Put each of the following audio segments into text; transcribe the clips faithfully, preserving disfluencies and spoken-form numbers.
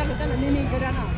kita nak mimi ke dana.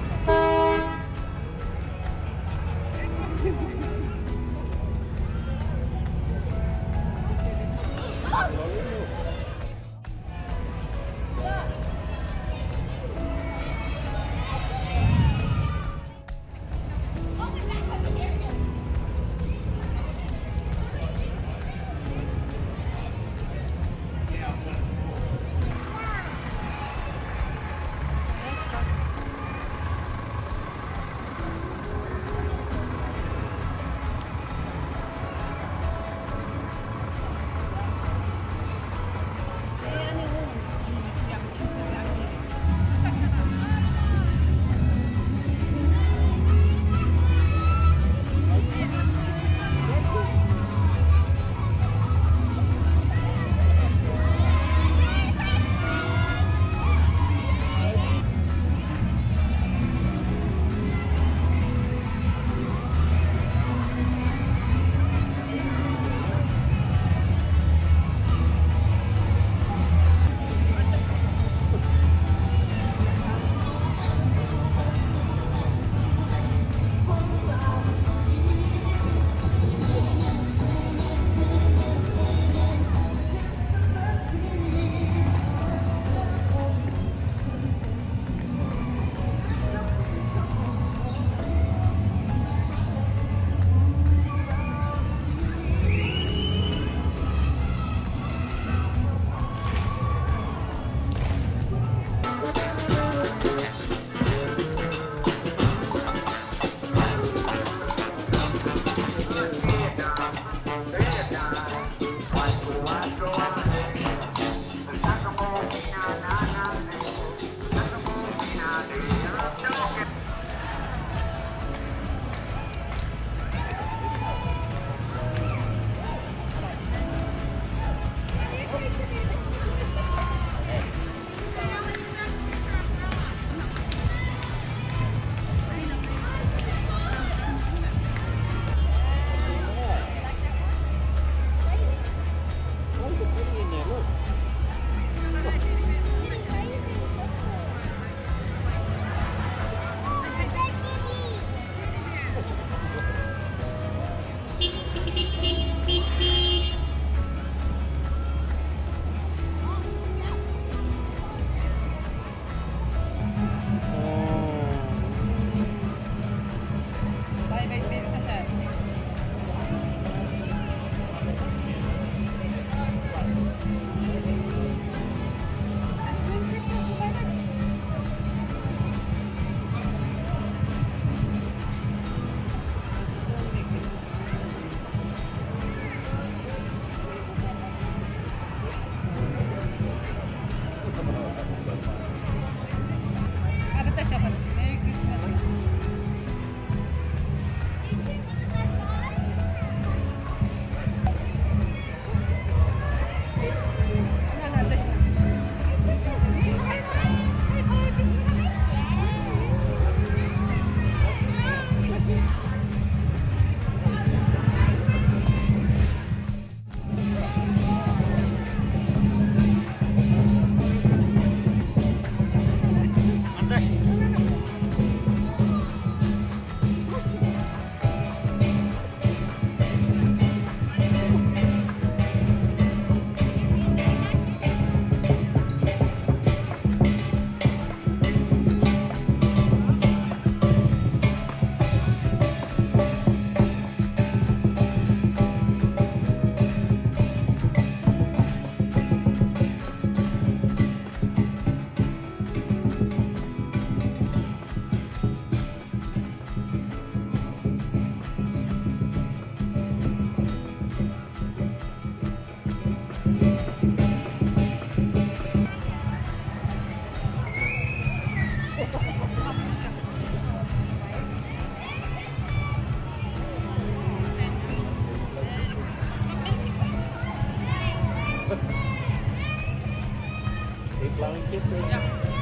Blowing kisses. Yeah.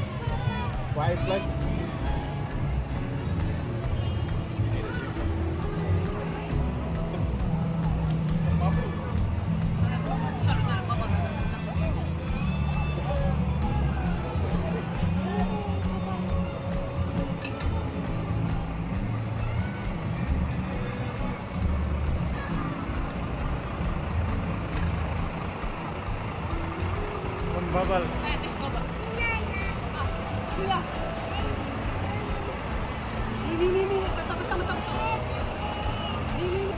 Quiet blood. bubble. Eh, this bubble. Sila. Ini, ini, ini. Betul, betul, betul, betul. Ini, ini.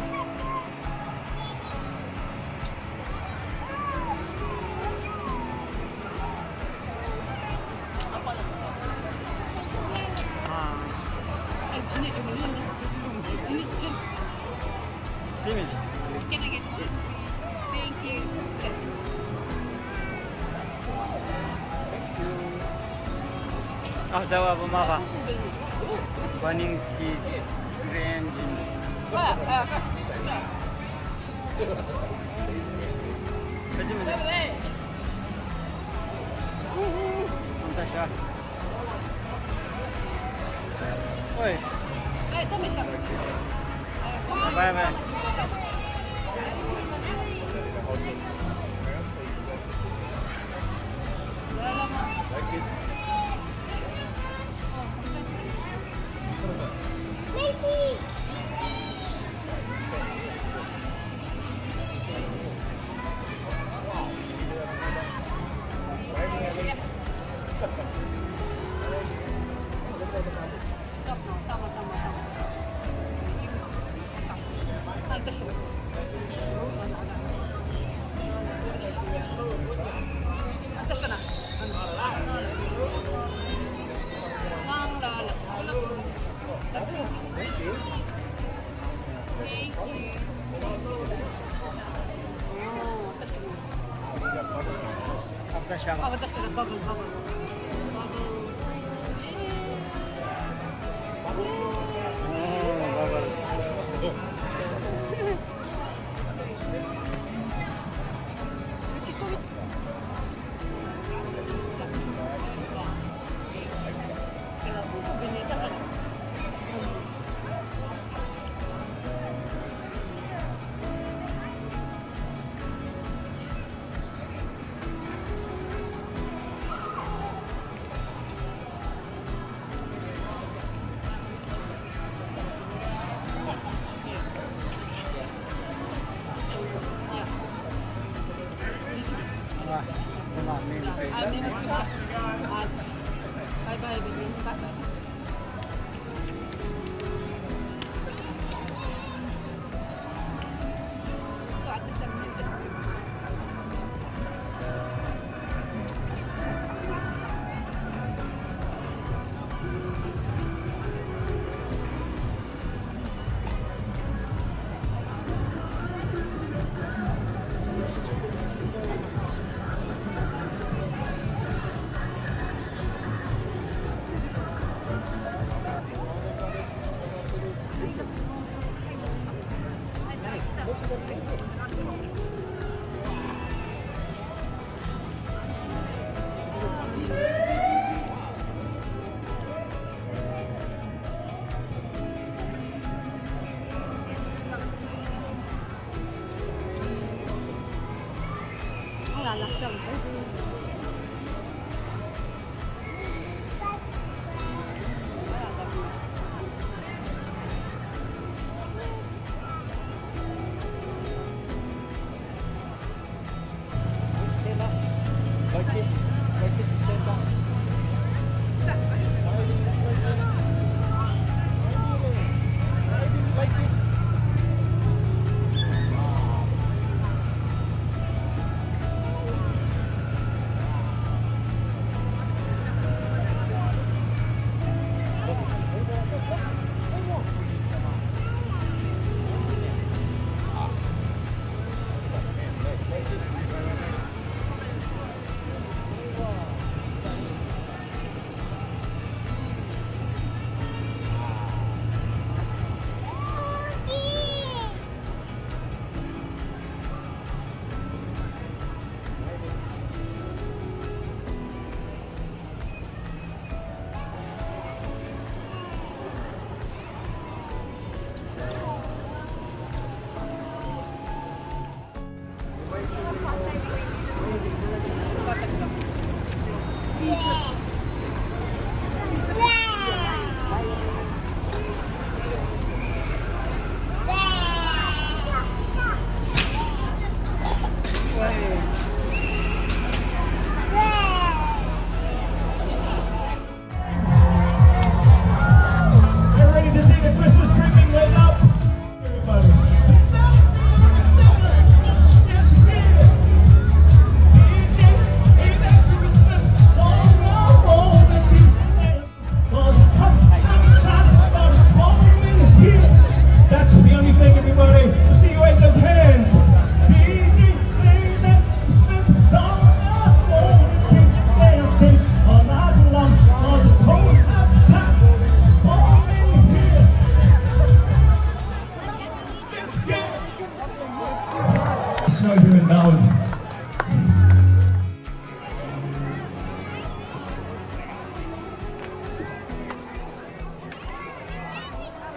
Apa lagi? Ah, Eh, jenis cuma ini. Jenis jenis. sini. Can I get one? Thank you. Yes. Ah, dawa bumaka. Bunning stick, grand. Ah, ah. Kaji mo na. Punta siya. Oy. Eh, dami siya. Bye bye. Like this. Stop now. Tama, tama, tama. Antas siya. Antas siya na. Ang lala. Thank you. Thank you. Thank you. Oh, antas siya na. After siya. Oh, antas siya na. Bubble, bubble. Oh, bubble. Ah, come on, name please. Ah, Merry Christmas. Ah, bye-bye, baby. Bye-bye.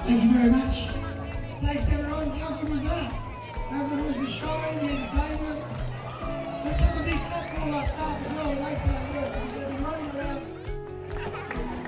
Thank you very much. Thanks everyone. How good was that? How good was the show, the entertainment? Let's have a big clap for all our staff as well. Wait for that work. We're going to be running around.